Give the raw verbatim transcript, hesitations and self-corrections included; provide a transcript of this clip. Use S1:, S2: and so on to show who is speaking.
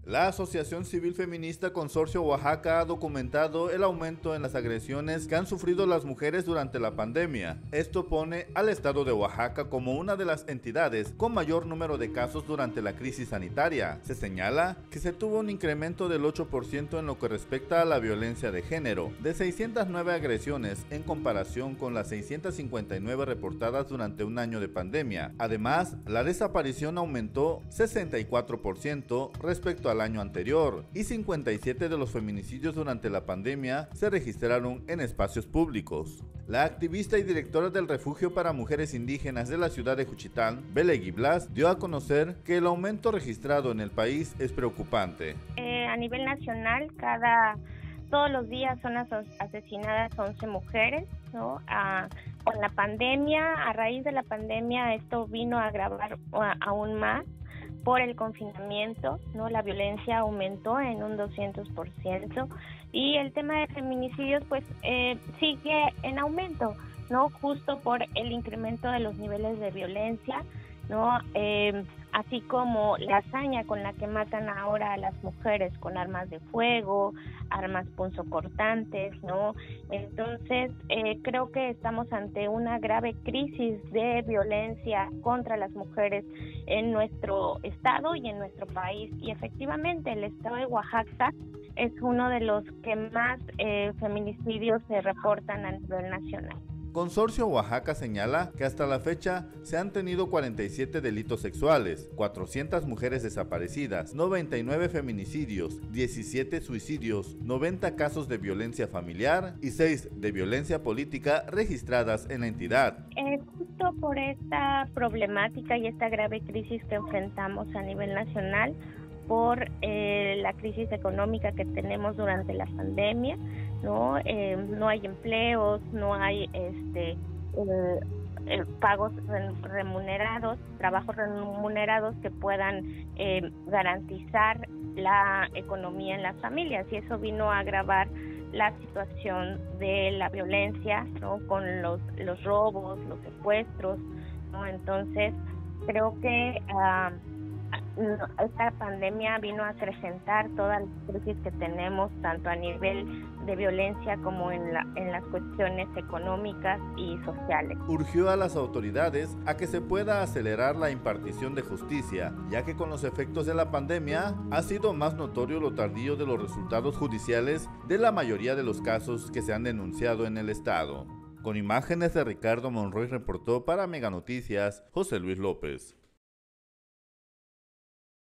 S1: La Asociación Civil Feminista Consorcio Oaxaca ha documentado el aumento en las agresiones que han sufrido las mujeres durante la pandemia. Esto pone al estado de Oaxaca como una de las entidades con mayor número de casos durante la crisis sanitaria. Se señala que se tuvo un incremento del ocho por ciento en lo que respecta a la violencia de género, de seiscientas nueve agresiones en comparación con las seiscientas cincuenta y nueve reportadas durante un año de pandemia. Además, la desaparición aumentó sesenta y cuatro por ciento respecto a al año anterior, y cincuenta y siete de los feminicidios durante la pandemia se registraron en espacios públicos. La activista y directora del Refugio para Mujeres Indígenas de la ciudad de Juchitán, Belegui Blas, dio a conocer que el aumento registrado en el país es preocupante.
S2: Eh, a nivel nacional, cada todos los días son asesinadas once mujeres, ¿no? A, con la pandemia, a raíz de la pandemia, esto vino a agravar aún más. Por el confinamiento, ¿no? La violencia aumentó en un doscientos por ciento y el tema de feminicidios pues eh, sigue en aumento, ¿no? Justo por el incremento de los niveles de violencia, ¿no? Eh, así como la hazaña con la que matan ahora a las mujeres con armas de fuego, armas punzocortantes, ¿no? Entonces, eh, creo que estamos ante una grave crisis de violencia contra las mujeres en nuestro estado y en nuestro país. Y efectivamente, el estado de Oaxaca es uno de los que más eh, feminicidios se reportan a nivel nacional.
S1: Consorcio Oaxaca señala que hasta la fecha se han tenido cuarenta y siete delitos sexuales, cuatrocientas mujeres desaparecidas, noventa y nueve feminicidios, diecisiete suicidios, noventa casos de violencia familiar y seis de violencia política registradas en la entidad.
S2: Eh, justo por esta problemática y esta grave crisis que enfrentamos a nivel nacional, por eh, la crisis económica que tenemos durante la pandemia, no eh, no hay empleos, no hay este eh, eh, pagos remunerados, trabajos remunerados que puedan eh, garantizar la economía en las familias, y eso vino a agravar la situación de la violencia, ¿no? Con los los robos, los secuestros, ¿no? Entonces creo que uh, esta pandemia vino a acrecentar toda la crisis que tenemos, tanto a nivel de violencia como en, la, en las cuestiones económicas y sociales.
S1: Urgió a las autoridades a que se pueda acelerar la impartición de justicia, ya que con los efectos de la pandemia ha sido más notorio lo tardío de los resultados judiciales de la mayoría de los casos que se han denunciado en el estado. Con imágenes de Ricardo Monroy reportó para Mega Noticias José Luis López.